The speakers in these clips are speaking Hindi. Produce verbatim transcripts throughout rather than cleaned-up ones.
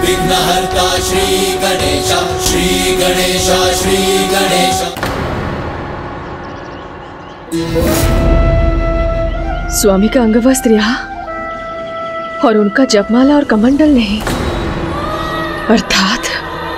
विघ्नहर्ता श्री गणेश, श्री गणेश, श्री गणेश। स्वामी का अंगवस्त्र यहाँ और उनका जपमाला और कमंडल नहीं, अर्थात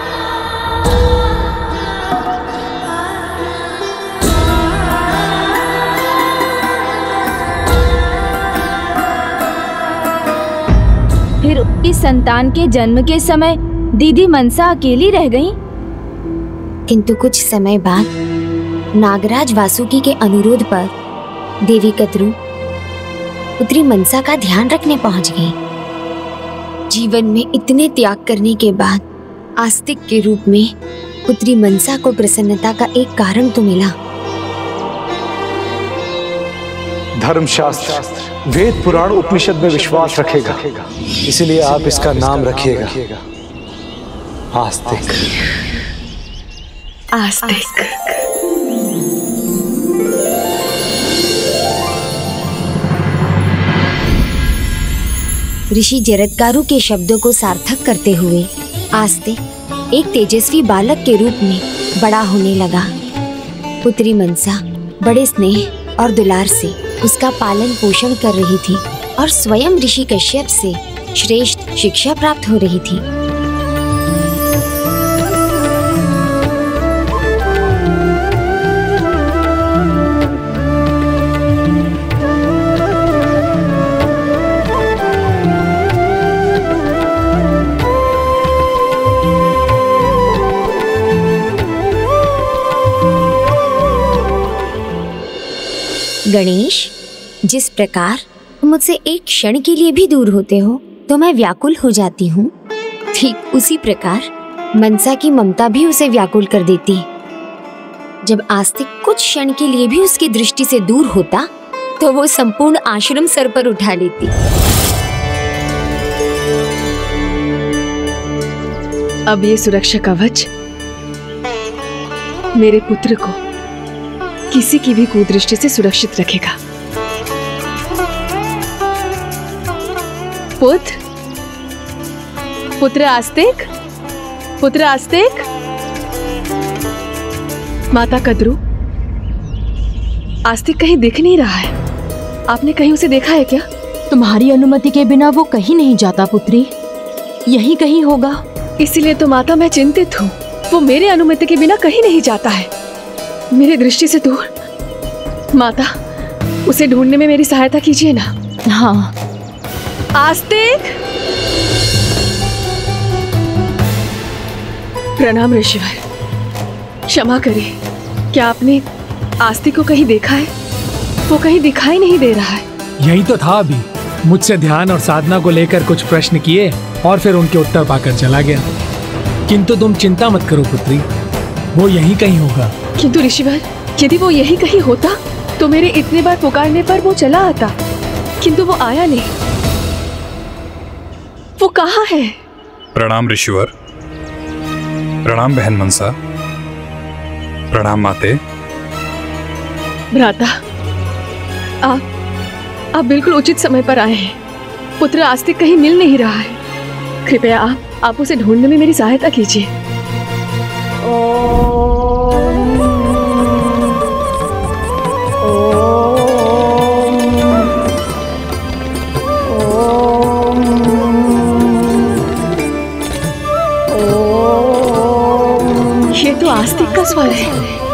फिर इस संतान के जन्म के समय दीदी मनसा अकेली रह गईं। किंतु कुछ समय बाद नागराज वासुकी के अनुरोध पर देवी कद्रू पुत्री मनसा का ध्यान रखने पहुंच गई। जीवन में इतने त्याग करने के बाद आस्तिक के रूप में पुत्री मनसा को प्रसन्नता का एक कारण तो मिला। धर्मशास्त्र, वेद, पुराण, उपनिषद में विश्वास रखेगा, इसलिए आप इसका नाम रखिएगा आस्तिक। आस्तिक। ऋषि जरत्कारु के शब्दों को सार्थक करते हुए आस्तिक एक तेजस्वी बालक के रूप में बड़ा होने लगा। पुत्री मनसा बड़े स्नेह और दुलार से उसका पालन पोषण कर रही थी और स्वयं ऋषि कश्यप से श्रेष्ठ शिक्षा प्राप्त हो रही थी। गणेश, जिस प्रकार तुम मुझसे एक क्षण के लिए भी दूर होते हो तो मैं व्याकुल हो जाती हूँ, ठीक उसी प्रकार मनसा की ममता भी उसे व्याकुल कर देती। जब आस्तिक कुछ क्षण के लिए भी उसकी दृष्टि से दूर होता तो वो संपूर्ण आश्रम सर पर उठा लेती। अब ये सुरक्षा कवच मेरे पुत्र को किसी की भी कुदृष्टि से सुरक्षित रखेगा। पुत्र, पुत्र आस्तिक, पुत्र आस्तिक। माता कद्रू, आस्तिक कहीं दिख नहीं रहा है, आपने कहीं उसे देखा है क्या? तुम्हारी अनुमति के बिना वो कहीं नहीं जाता पुत्री, यही कहीं होगा। इसीलिए तो माता मैं चिंतित हूँ, वो मेरे अनुमति के बिना कहीं नहीं जाता है, मेरी दृष्टि से दूर। माता, उसे ढूंढने में मेरी सहायता कीजिए ना। हाँ। आस्तिक। प्रणाम ऋषिवर, क्षमा करिए, क्या आपने आस्तिक को कहीं देखा है? वो कहीं दिखाई नहीं दे रहा है। यही तो था, अभी मुझसे ध्यान और साधना को लेकर कुछ प्रश्न किए और फिर उनके उत्तर पाकर चला गया। किंतु तुम चिंता मत करो पुत्री, वो यहीं कहीं होगा। किंतु ऋषिवर, यदि वो यहीं कहीं होता तो मेरे इतने बार पुकारने पर वो चला आता, किंतु वो आया नहीं। वो कहाँ है? प्रणाम ऋषिवर, प्रणाम बहन मनसा, प्रणाम माते। भ्राता, आप आप बिल्कुल उचित समय पर आए हैं। पुत्र आस्तिक कहीं मिल नहीं रहा है, कृपया आप आप उसे ढूंढने में मेरी सहायता कीजिए। ये तो आस्तिक का स्वर है।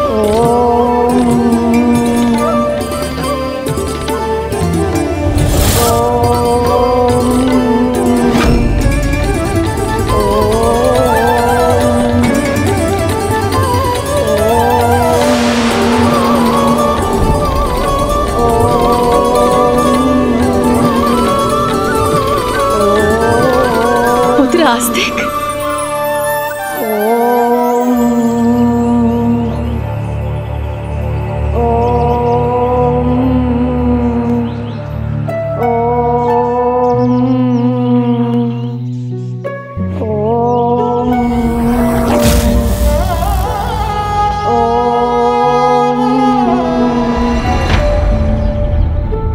पुत्र आस्तिक,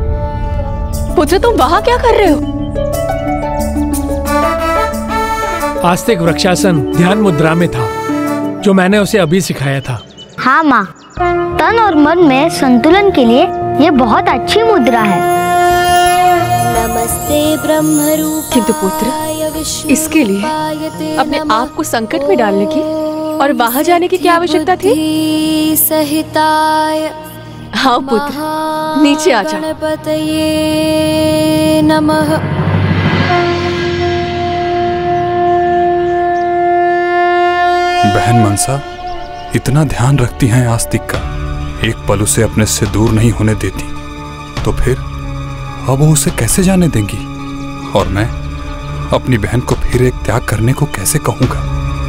पुत्र तुम वहां क्या कर रहे हो? आस्तिक वृक्षासन ध्यान मुद्रा में था, जो मैंने उसे अभी सिखाया था। हाँ माँ, तन और मन में संतुलन के लिए ये बहुत अच्छी मुद्रा है। नमस्ते ब्रह्मरूपाय किंतु पुत्र, इसके लिए अपने आप को संकट में डालने की और वहाँ जाने की क्या आवश्यकता थी? सहिताय हाँ पुत्र, नीचे आ जा। गणपतये नमः। बहन मनसा इतना ध्यान रखती हैं आस्तिक का, एक पल उसे अपने से दूर नहीं होने देती, तो फिर अब वो उसे कैसे जाने देंगी? और मैं अपनी बहन को फिर एक त्याग करने को कैसे कहूंगा?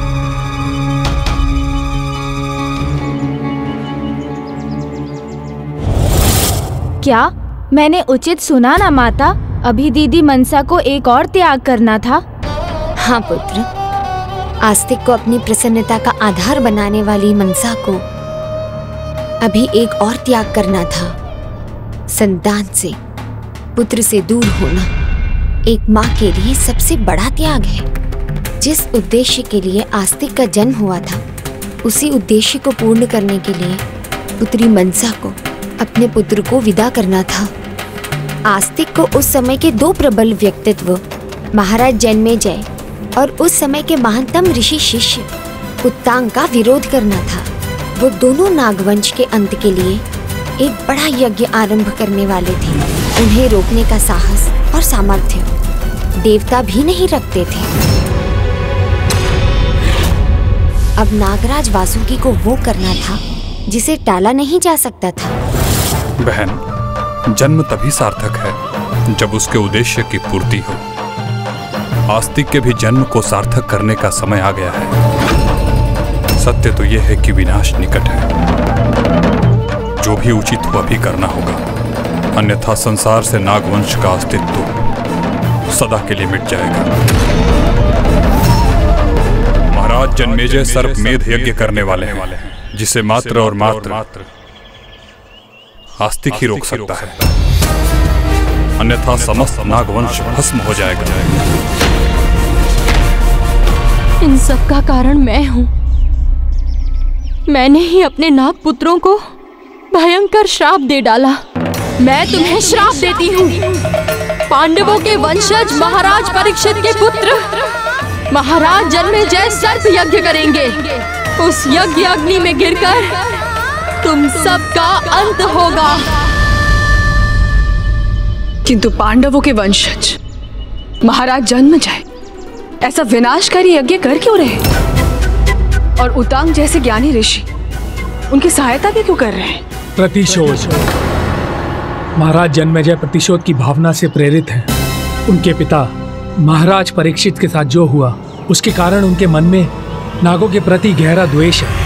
क्या मैंने उचित सुना ना माता? अभी दीदी मनसा को एक और त्याग करना था। हाँ पुत्र, आस्तिक को अपनी प्रसन्नता का आधार बनाने वाली मनसा को अभी एक और त्याग करना था। संतान से, पुत्र से दूर होना एक माँ के लिए सबसे बड़ा त्याग है। जिस उद्देश्य के लिए आस्तिक का जन्म हुआ था, उसी उद्देश्य को पूर्ण करने के लिए पुत्री मनसा को अपने पुत्र को विदा करना था। आस्तिक को उस समय के दो प्रबल व्यक्तित्व, महाराज जन्मेजय और उस समय के महानतम ऋषि शिष्य उत्तांग का विरोध करना था। वो दोनों नागवंश के अंत के लिए एक बड़ा यज्ञ आरंभ करने वाले थे। उन्हें रोकने का साहस और सामर्थ्य देवता भी नहीं रखते थे। अब नागराज वासुकी को वो करना था जिसे टाला नहीं जा सकता था। बहन, जन्म तभी सार्थक है जब उसके उद्देश्य की पूर्ति हो। आस्तिक के भी जन्म को सार्थक करने का समय आ गया है। सत्य तो यह है कि विनाश निकट है। जो भी उचित हुआ भी करना होगा, अन्यथा संसार से नागवंश का अस्तित्व सदा के लिए मिट जाएगा। महाराज जन्मेजय सर्पमेध यज्ञ करने वाले हैं, जिसे मात्र और मात्र आस्तिक ही रोक सकता है, अन्यथा समस्त नागवंश भस्म हो जाएगा। इन सब का कारण मैं हूँ। मैंने ही अपने नाग पुत्रों को भयंकर श्राप दे डाला। मैं तुम्हें श्राप देती हूँ। पांडवों के वंशज महाराज परीक्षित के पुत्र महाराज जन्मेजय सर्प यज्ञ करेंगे। उस यज्ञ अग्नि में गिरकर तुम सबका अंत होगा। किंतु पांडवों के वंशज महाराज जन्मेजय ऐसा विनाशकारी यज्ञ कर क्यों रहे? और उत्तांग जैसे ज्ञानी ऋषि उनकी सहायता भी क्यों कर रहे हैं? प्रतिशोध। महाराज जन्मेजय प्रतिशोध की भावना से प्रेरित हैं। उनके पिता महाराज परीक्षित के साथ जो हुआ, उसके कारण उनके मन में नागों के प्रति गहरा द्वेष है।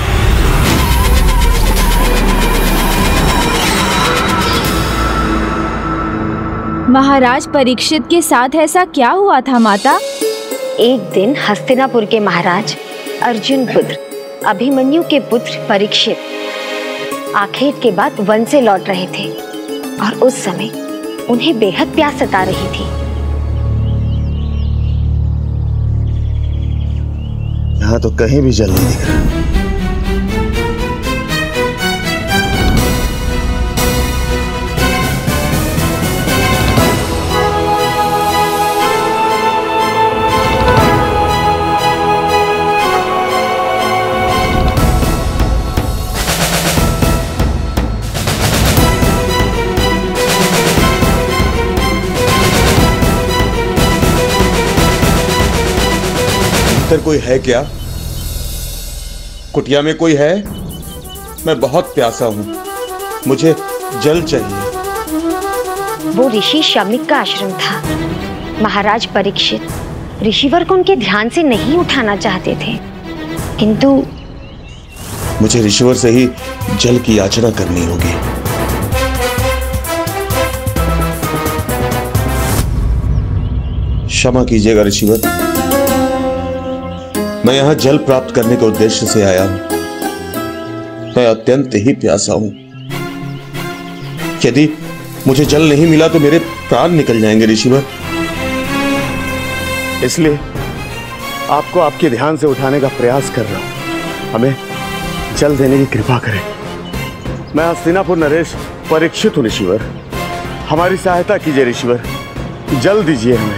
महाराज परीक्षित के साथ ऐसा क्या हुआ था माता? एक दिन हस्तिनापुर के महाराज अर्जुन पुत्र अभिमन्यु के पुत्र परीक्षित आखेट के बाद वन से लौट रहे थे और उस समय उन्हें बेहद प्यास सता रही थी। यहाँ तो कहीं भी जल नहीं दिख रहा। कोई है क्या? कुटिया में कोई है? मैं बहुत प्यासा हूं, मुझे जल चाहिए। वो ऋषि शमिक का आश्रम था। महाराज परीक्षित ऋषिवर को उनके ध्यान से नहीं उठाना चाहते थे, किंतु मुझे ऋषिवर से ही जल की याचना करनी होगी। क्षमा कीजिएगा ऋषिवर, मैं यहां जल प्राप्त करने के उद्देश्य से आया हूं। मैं अत्यंत ही प्यासा हूं। यदि मुझे जल नहीं मिला तो मेरे प्राण निकल जाएंगे ऋषिवर। इसलिए आपको आपके ध्यान से उठाने का प्रयास कर रहा हूं। हमें जल देने की कृपा करें। मैं हस्तिनापुर नरेश परीक्षित हूं ऋषिवर। हमारी सहायता कीजिए ऋषिवर, जल दीजिए हमें।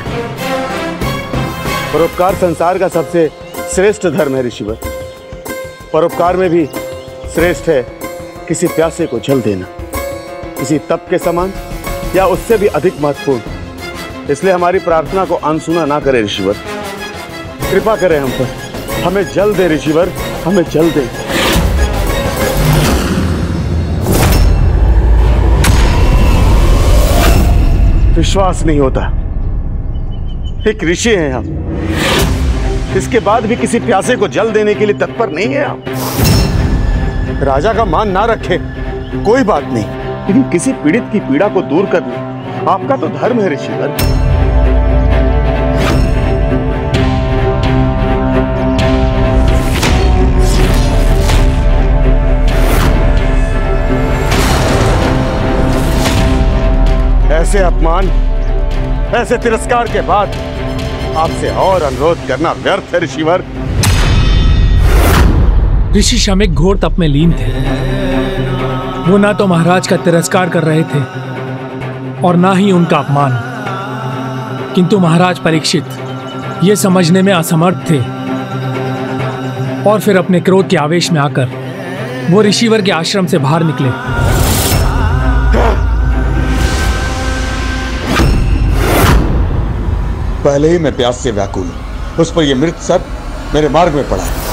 परोपकार संसार का सबसे श्रेष्ठ धर्म है ऋषिवर। परोपकार में भी श्रेष्ठ है किसी प्यासे को जल देना, किसी तप के समान या उससे भी अधिक महत्वपूर्ण। इसलिए हमारी प्रार्थना को अनसुना ना करें ऋषिवर, कृपा करें हम पर, हमें जल दे ऋषिवर, हमें जल दे। विश्वास नहीं होता, एक ऋषि हैं हम, इसके बाद भी किसी प्यासे को जल देने के लिए तत्पर नहीं है आप। राजा का मान ना रखे कोई बात नहीं, लेकिन किसी पीड़ित की पीड़ा को दूर करना आपका तो धर्म है ऋषिवर। ऐसे अपमान, ऐसे तिरस्कार के बाद आपसे और अनुरोध करना व्यर्थ है ऋषिवर। ऋषि शमिक घोर तप में लीन थे। वो ना तो महाराज का तिरस्कार कर रहे थे और ना ही उनका अपमान, किंतु महाराज परीक्षित ये समझने में असमर्थ थे और फिर अपने क्रोध के आवेश में आकर वो ऋषिवर के आश्रम से बाहर निकले। पहले ही मैं प्यास से व्याकुल हूं, उस पर यह मृत सर्प मेरे मार्ग में पड़ा है।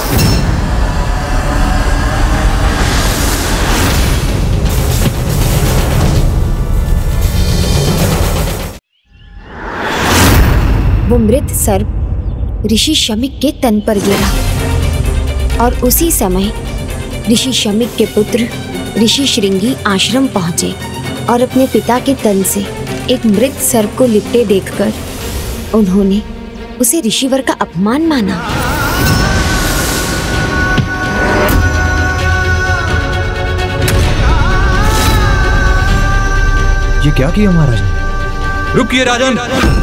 वो मृत सर्प ऋषि शमिक के तन पर गिरा और उसी समय ऋषि शमिक के पुत्र ऋषि श्रृंगी आश्रम पहुंचे और अपने पिता के तन से एक मृत सर्प को लिपटे देखकर उन्होंने उसे ऋषिवर का अपमान माना। ये क्या किया महाराज? रुकिए राजन।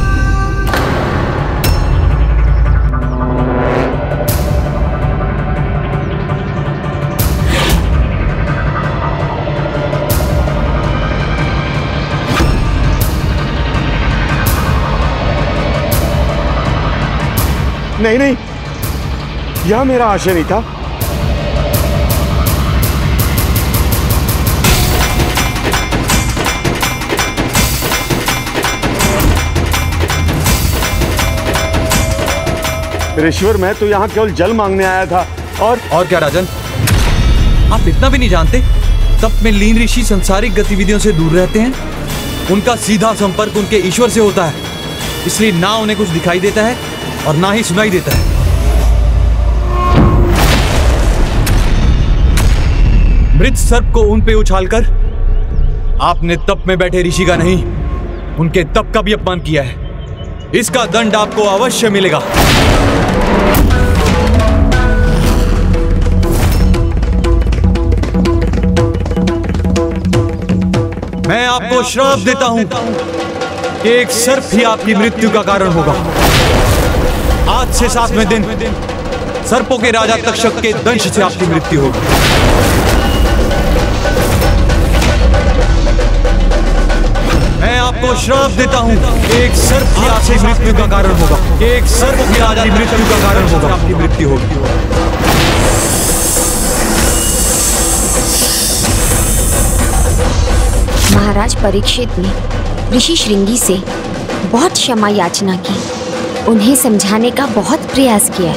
नहीं नहीं, यह मेरा आशय नहीं था। ऋषिवर, मैं तो यहाँ केवल जल मांगने आया था। और और क्या राजन, आप इतना भी नहीं जानते? तप में लीन ऋषि सांसारिक गतिविधियों से दूर रहते हैं। उनका सीधा संपर्क उनके ईश्वर से होता है, इसलिए ना उन्हें कुछ दिखाई देता है और ना ही सुनाई देता है। मृत सर्प को उन पे उछालकर आपने तप में बैठे ऋषि का नहीं, उनके तप का भी अपमान किया है। इसका दंड आपको अवश्य मिलेगा। मैं आपको श्राप देता हूं कि एक सर्प ही आपकी मृत्यु का कारण होगा। आज से सातवें दिन सर्पों के राजा तक्षक के दंश से आपकी मृत्यु होगी। मैं आपको श्राप देता हूं कि एक सर्प ही आपकी मृत्यु का कारण होगा। एक सर्प ही आपकी मृत्यु का कारण होगा, आपकी मृत्यु होगी। महाराज परीक्षित ने ऋषि श्रृंगी से बहुत क्षमा याचना की, उन्हें समझाने का बहुत प्रयास किया,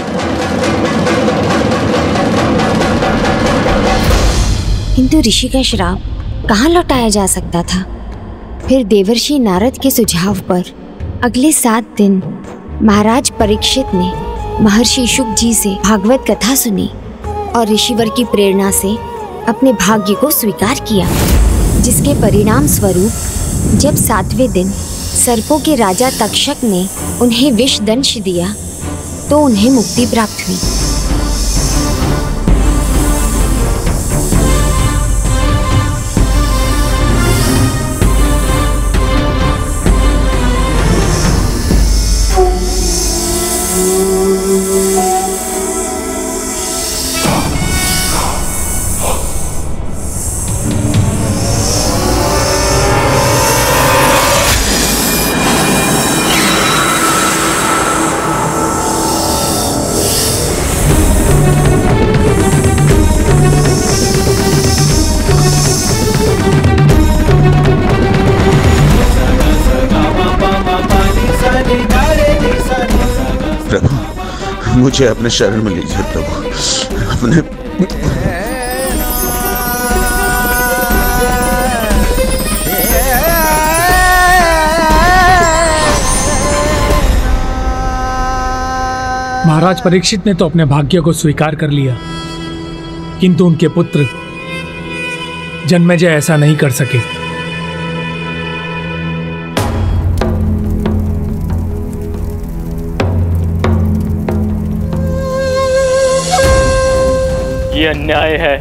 किंतु ऋषि का श्राप कहाँ लौटाया जा सकता था। फिर देवर्षि नारद के सुझाव पर अगले सात दिन महाराज परीक्षित ने महर्षि शुक जी से भागवत कथा सुनी और ऋषिवर की प्रेरणा से अपने भाग्य को स्वीकार किया, जिसके परिणाम स्वरूप जब सातवें दिन सर्पों के राजा तक्षक ने उन्हें विष दंश दिया तो उन्हें मुक्ति प्राप्त हुई। मुझे अपने शरण में लीजिए प्रभु। अपने महाराज परीक्षित ने तो अपने भाग्य को स्वीकार कर लिया, किंतु उनके पुत्र जन्मेजय ऐसा नहीं कर सके। ये अन्याय है।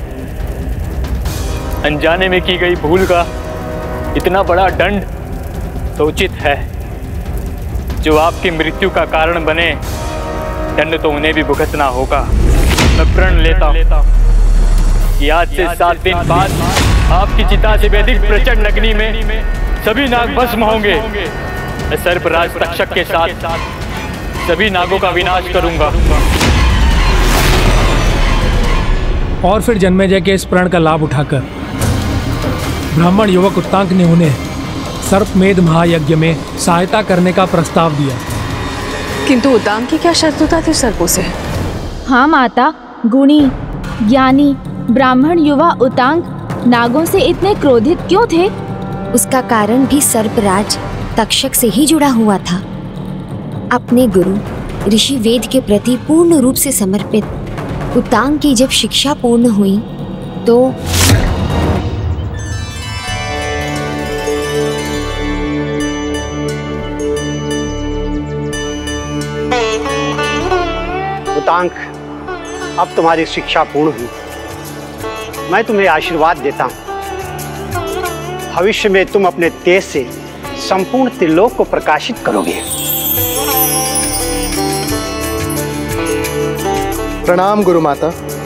अनजाने में की गई भूल का इतना बड़ा दंड तो उचित है। जो आपकी मृत्यु का कारण बने, दंड तो उन्हें भी भुगतना होगा। मैं प्रण लेता हूँ कि आज से सात दिन बाद आपकी चिता से वैदिक प्रचंड अग्नि में सभी नाग भस्म होंगे। मैं सर्पराज तक्षक के साथ सभी नागों का विनाश करूंगा। और फिर जन्मेजय के इस प्रण का लाभ उठाकर ब्राह्मण युवक उत्तांक ने उन्हें सर्पमेध महायज्ञ में सहायता करने का प्रस्ताव दिया। किंतु उत्तांक की क्या शत्रुता थी सर्पों से? हाँ माता, गुणी ज्ञानी ब्राह्मण युवा उत्तांक नागों से इतने क्रोधित क्यों थे? उसका कारण भी सर्पराज तक्षक से ही जुड़ा हुआ था। अपने गुरु ऋषि वेद के प्रति पूर्ण रूप से समर्पित उत्तांक की जब शिक्षा पूर्ण हुई तो उत्तांक, अब तुम्हारी शिक्षा पूर्ण हुई। मैं तुम्हें आशीर्वाद देता हूँ। भविष्य में तुम अपने तेज से संपूर्ण त्रिलोक को प्रकाशित करोगे। प्रणाम गुरु माता।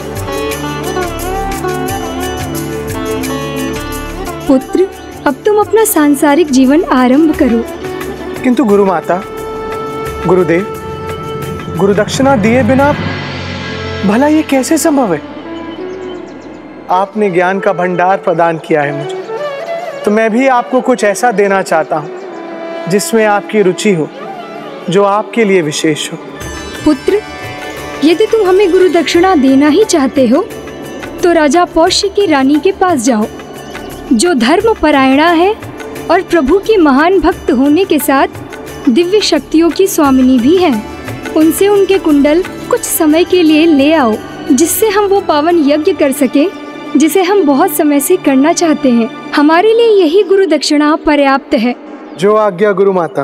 पुत्र, अब तुम अपना सांसारिक जीवन आरंभ करो। किंतु गुरु माता, गुरुदेव, गुरु दक्षिणा दिए बिना भला ये कैसे संभव है? आपने ज्ञान का भंडार प्रदान किया है मुझे, तो मैं भी आपको कुछ ऐसा देना चाहता हूँ जिसमें आपकी रुचि हो, जो आपके लिए विशेष हो। पुत्र, यदि तुम हमें गुरु दक्षिणा देना ही चाहते हो तो राजा पौष्य की रानी के पास जाओ, जो धर्म परायणा है और प्रभु की महान भक्त होने के साथ दिव्य शक्तियों की स्वामिनी भी है। उनसे उनके कुंडल कुछ समय के लिए ले आओ, जिससे हम वो पावन यज्ञ कर सके जिसे हम बहुत समय से करना चाहते हैं। हमारे लिए यही गुरु दक्षिणा पर्याप्त है। जो आज्ञा गुरु माता।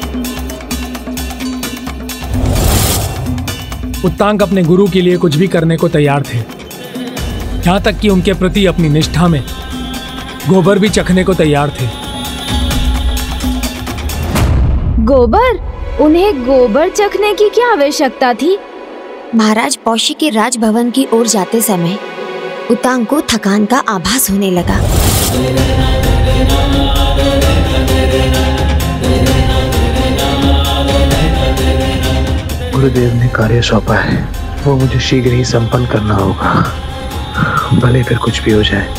उत्तांक अपने गुरु के लिए कुछ भी करने को तैयार थे, यहाँ तक कि उनके प्रति अपनी निष्ठा में गोबर भी चखने को तैयार थे। गोबर? उन्हें गोबर चखने की क्या आवश्यकता थी? महाराज पौष्य के राजभवन की ओर जाते समय उत्तांक को थकान का आभास होने लगा। गुरुदेव ने कार्य सौंपा है, वो मुझे शीघ्र ही संपन्न करना होगा, भले फिर कुछ भी हो जाए।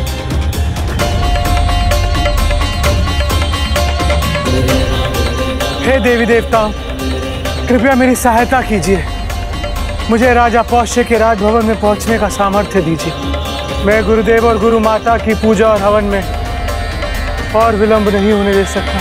हे देवी देवताओं, कृपया मेरी सहायता कीजिए। मुझे राजा पौष्य के राजभवन में पहुंचने का सामर्थ्य दीजिए। मैं गुरुदेव और गुरु माता की पूजा और हवन में और विलंब नहीं होने दे सकता।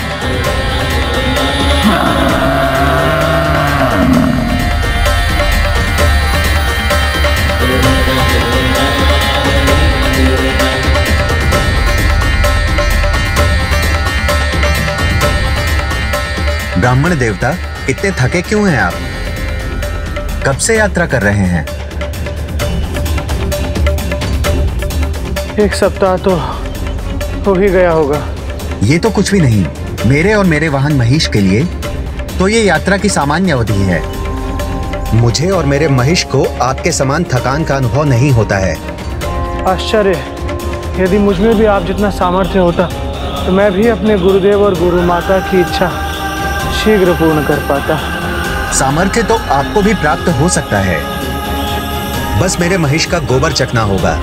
ब्राह्मण देवता, इतने थके क्यों हैं आप? कब से यात्रा कर रहे हैं? एक सप्ताह तो हो ही गया होगा। ये तो कुछ भी नहीं। मेरे और मेरे वाहन महिष के लिए तो ये यात्रा की सामान्य अवधि है। मुझे और मेरे महिष को आपके समान थकान का अनुभव नहीं होता है। आश्चर्य, यदि मुझमें भी आप जितना सामर्थ्य होता तो मैं भी अपने गुरुदेव और गुरु माता की इच्छा शीघ्र पूर्ण कर पाता। सामर्थ्य तो आपको भी प्राप्त हो सकता है, बस मेरे महिष का गोबर चखना होगा।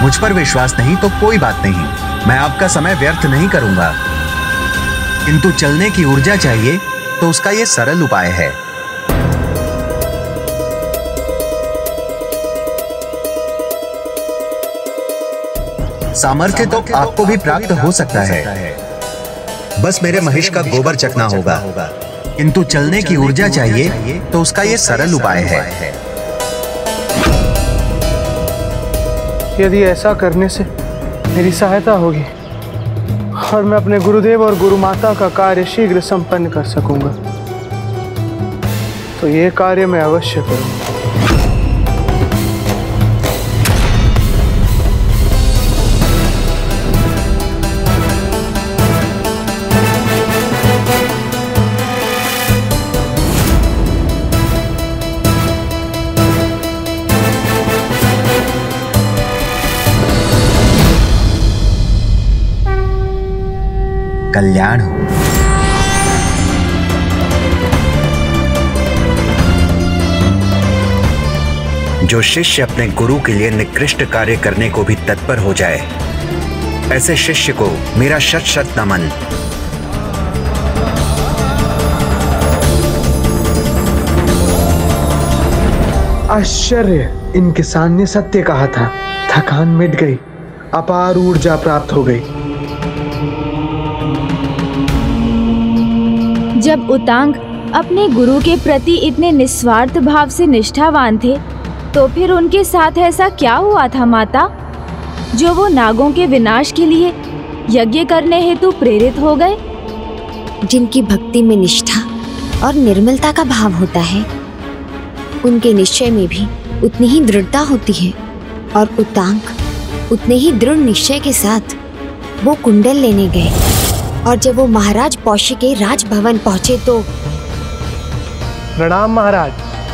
मुझ पर विश्वास नहीं तो कोई बात नहीं, मैं आपका समय व्यर्थ नहीं करूंगा, किंतु चलने की ऊर्जा चाहिए तो उसका ये सरल उपाय है। सामर्थ्य तो आपको भी प्राप्त हो सकता है, बस मेरे महिष का गोबर चखना होगा, किंतु चलने की ऊर्जा चाहिए तो उसका ये सरल उपाय है। यदि ऐसा करने से मेरी सहायता होगी और मैं अपने गुरुदेव और गुरु माता का कार्य शीघ्र संपन्न कर सकूंगा, तो ये कार्य मैं अवश्य करूंगा। कल्याण हो। जो शिष्य अपने गुरु के लिए निकृष्ट कार्य करने को भी तत्पर हो जाए, ऐसे शिष्य को मेरा शत शत नमन। आश्चर्य, इन किसान ने सत्य कहा था। थकान मिट गई, अपार ऊर्जा प्राप्त हो गई। जब उतांग अपने गुरु के प्रति इतने निस्वार्थ भाव से निष्ठावान थे, तो फिर उनके साथ ऐसा क्या हुआ था माता, जो वो नागों के विनाश के लिए यज्ञ करने हेतु प्रेरित हो गए? जिनकी भक्ति में निष्ठा और निर्मलता का भाव होता है, उनके निश्चय में भी उतनी ही दृढ़ता होती है, और उतांग उतने ही दृढ़ निश्चय के साथ वो कुंडल लेने गए। और जब वो महाराज पौष्य के राजभवन पहुंचे तो प्रणाम महाराज।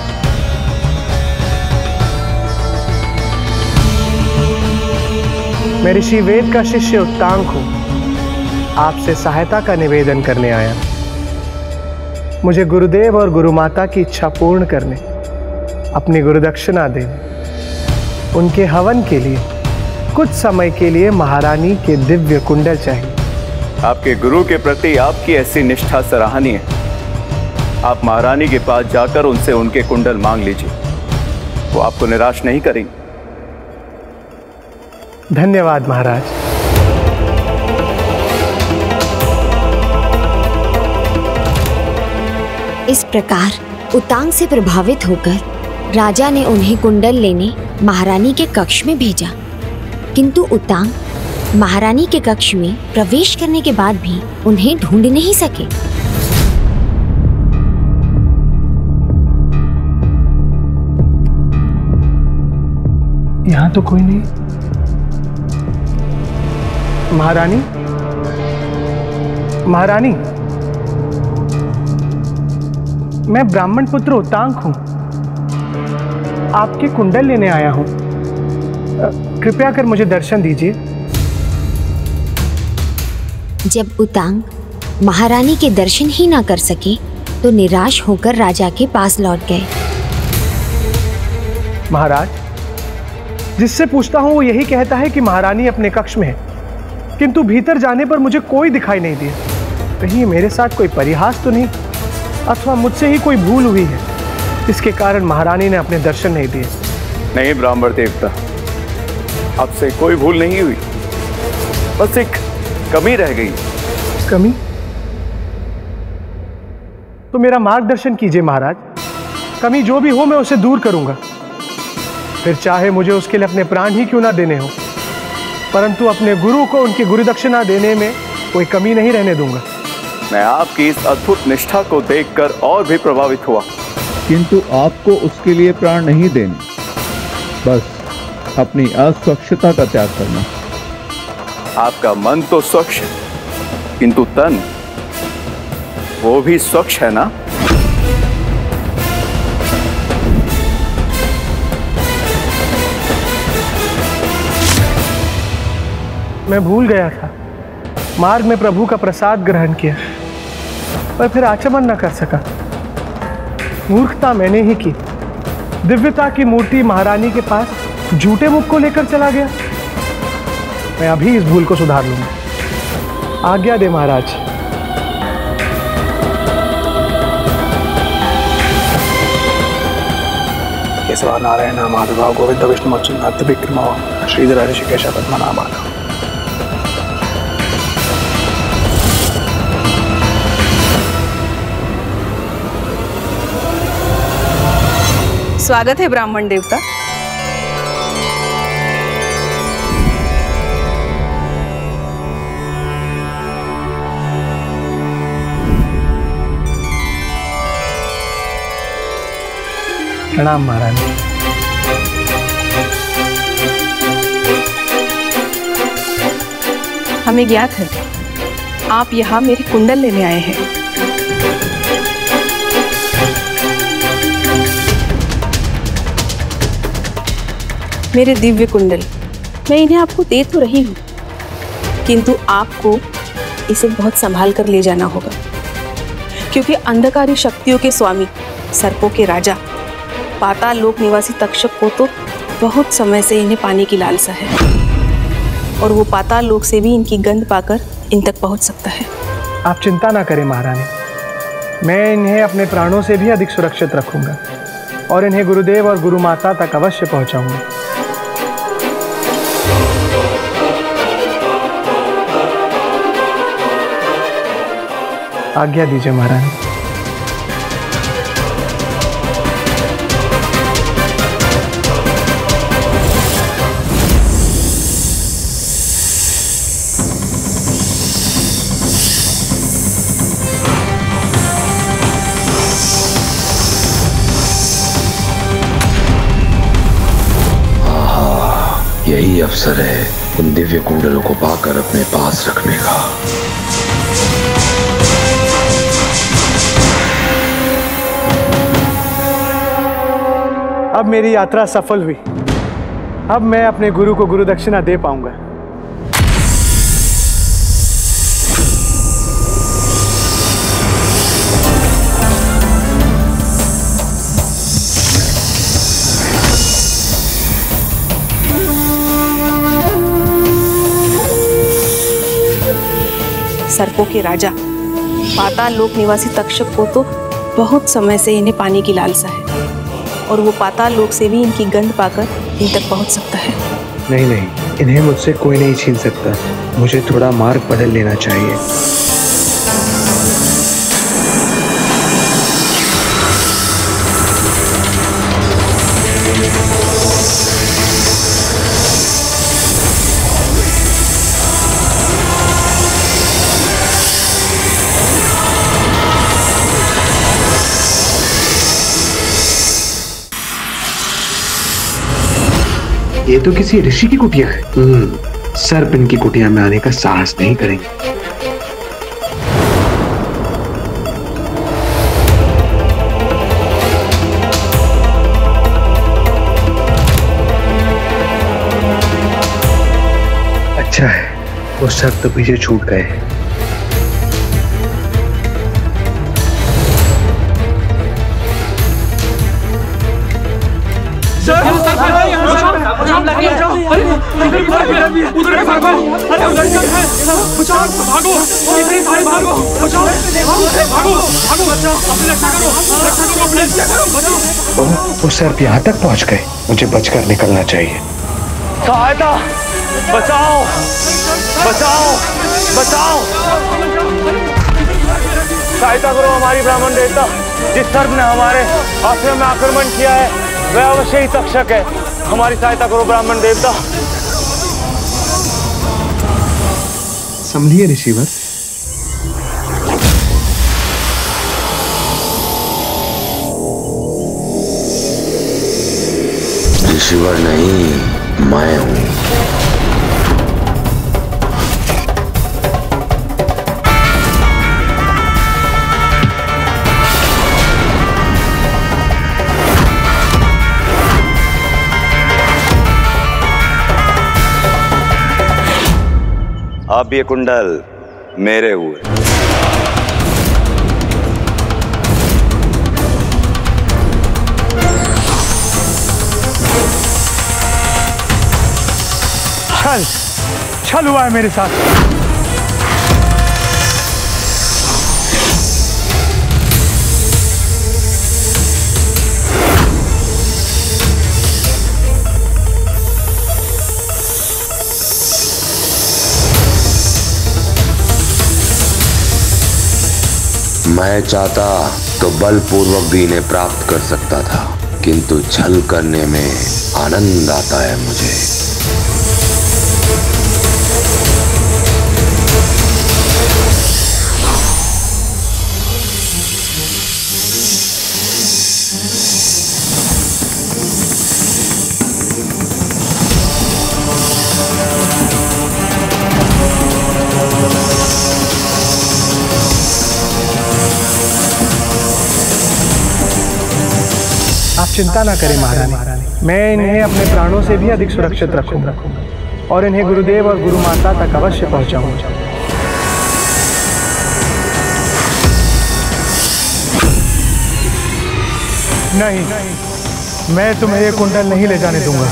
मैं ऋषि वेद का शिष्य उतांग हूं, आपसे सहायता का निवेदन करने आया। मुझे गुरुदेव और गुरु माता की इच्छा पूर्ण करने, अपनी गुरुदक्षिणा देने, उनके हवन के लिए कुछ समय के लिए महारानी के दिव्य कुंडल चाहिए। आपके गुरु के प्रति आपकी ऐसी निष्ठा सराहनीय है। आप महारानी के पास जाकर उनसे उनके कुंडल मांग लीजिए, वो आपको निराश नहीं करेंगे। धन्यवाद महाराज। इस प्रकार उतांग से प्रभावित होकर राजा ने उन्हें कुंडल लेने महारानी के कक्ष में भेजा, किंतु उतांग महारानी के कक्ष में प्रवेश करने के बाद भी उन्हें ढूंढ नहीं सके। यहाँ तो कोई नहीं। महारानी, महारानी, मैं ब्राह्मण पुत्र उतांग हूं, आपके कुंडल लेने आया हूं। कृपया कर मुझे दर्शन दीजिए। जब उतांग महारानी के दर्शन ही ना कर सके तो निराश होकर राजा के पास लौट गए। महाराज, जिससे पूछता हूं वो यही कहता है कि महारानी अपने कक्ष में है, किंतु भीतर जाने पर मुझे कोई दिखाई नहीं दिया। कहीं मेरे साथ कोई परिहास तो नहीं, अथवा मुझसे ही कोई भूल हुई है, इसके कारण महारानी ने अपने दर्शन नहीं दिए। नहीं ब्राह्मण देवता, आपसे कोई भूल नहीं हुई, बस एक कमी रह गई। कमी? तो मेरा मार्गदर्शन कीजिए महाराज। कमी जो भी हो मैं उसे दूर करूंगा, फिर चाहे मुझे उसके लिए अपने प्राण ही क्यों ना देने हो, परंतु अपने गुरु को उनकी गुरुदक्षिणा देने में कोई कमी नहीं रहने दूंगा। मैं आपकी इस अद्भुत निष्ठा को देखकर और भी प्रभावित हुआ, किंतु आपको उसके लिए प्राण नहीं देने, बस अपनी अस्वच्छता का त्याग करना। आपका मन तो स्वच्छ है, किंतु तन वो भी स्वच्छ है ना? मैं भूल गया था, मार्ग में प्रभु का प्रसाद ग्रहण किया, पर फिर आचमन न कर सका। मूर्खता मैंने ही की। दिव्यता की मूर्ति महारानी के पास झूठे मुख को लेकर चला गया। मैं अभी इस भूल को सुधार लूंगा। आज्ञा दे महाराज। केशव नारायण माधव गोविंद विष्णु अच्युत विक्रम श्रीधर ऋषिकेश पद्मनाभ। स्वागत है ब्राह्मण देवता। प्रणाम महारानी। हमें ज्ञात है आप यहाँ मेरे कुंडल लेने आए हैं। मेरे दिव्य कुंडल, मैं इन्हें आपको दे तो रही हूँ, किंतु आपको इसे बहुत संभाल कर ले जाना होगा, क्योंकि अंधकारी शक्तियों के स्वामी, सर्पों के राजा, पाताल लोक निवासी तक्षक को तो बहुत समय से इन्हें पाने की लालसा है, और वो पाताल लोक से भी इनकी गंध पाकर इन तक पहुंच सकता है। आप चिंता ना करें महारानी, मैं इन्हें अपने प्राणों से भी अधिक सुरक्षित रखूंगा और इन्हें गुरुदेव और गुरु माता तक अवश्य पहुंचाऊंगा। आज्ञा दीजिए महारानी। यही अवसर है उन दिव्य कुंडलों को पाकर अपने पास रखने का। अब मेरी यात्रा सफल हुई। अब मैं अपने गुरु को गुरु दक्षिणा दे पाऊंगा। सर्पों के राजा, पाताल लोक निवासी तक्षक को तो बहुत समय से इन्हें पाने की लालसा है, और वो पाताल लोक से भी इनकी गंध पाकर इन तक पहुंच सकता है। नहीं नहीं, इन्हें मुझसे कोई नहीं छीन सकता। मुझे थोड़ा मार्ग बदल लेना चाहिए। ये तो किसी ऋषि की कुटिया है। हम्म, सर्प इनकी कुटिया में आने का साहस नहीं करेंगे। अच्छा है, वो सर्प तो पीछे छूट गए हैं। वो सर्प यहाँ तक पहुँच गए, मुझे बचकर निकलना चाहिए। सहायता, बचाओ, बचाओ, बचाओ, सहायता करो हमारी ब्राह्मण देवता। जिस सर्प ने हमारे आश्रम में आक्रमण किया है वह अवश्य ही तक्षक है। हमारी सहायता करो ब्राह्मण देवता। संभलिए ऋषिवर। ऋषिवर नहीं, मैं हूं। अब ये कुंडल मेरे हुए। चल छल हुआ है मेरे साथ। मैं चाहता तो बलपूर्वक भी इन्हें प्राप्त कर सकता था, किंतु छल करने में आनंद आता है मुझे। आप चिंता ना करें महारानी, मैं इन्हें अपने प्राणों से भी अधिक सुरक्षित रखूंगा और इन्हें गुरुदेव और गुरु माता तक अवश्य पहुंचाऊंगा। नहीं, मैं तुम्हें ये कुंडल नहीं ले जाने दूंगा।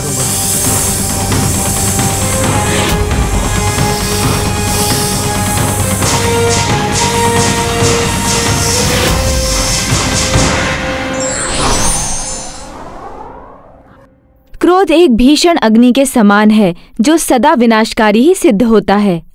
क्रोध एक भीषण अग्नि के समान है जो सदा विनाशकारी ही सिद्ध होता है।